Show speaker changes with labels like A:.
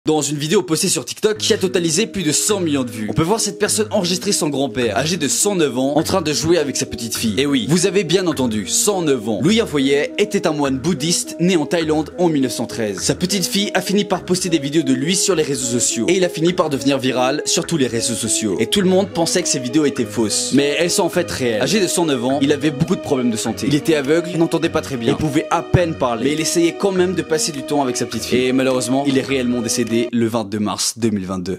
A: Dans une vidéo postée sur TikTok qui a totalisé plus de 100 millions de vues, on peut voir cette personne enregistrer son grand-père, âgé de 109 ans, en train de jouer avec sa petite fille. Et oui, vous avez bien entendu, 109 ans. Louis Foyer était un moine bouddhiste né en Thaïlande en 1913. Sa petite fille a fini par poster des vidéos de lui sur les réseaux sociaux. Et il a fini par devenir viral sur tous les réseaux sociaux. Et tout le monde pensait que ces vidéos étaient fausses. Mais elles sont en fait réelles. Âgé de 109 ans, il avait beaucoup de problèmes de santé. Il était aveugle, il n'entendait pas très bien, il pouvait à peine parler. Mais il essayait quand même de passer du temps avec sa petite fille. Et malheureusement, il est réellement décédé le 22 mars 2022.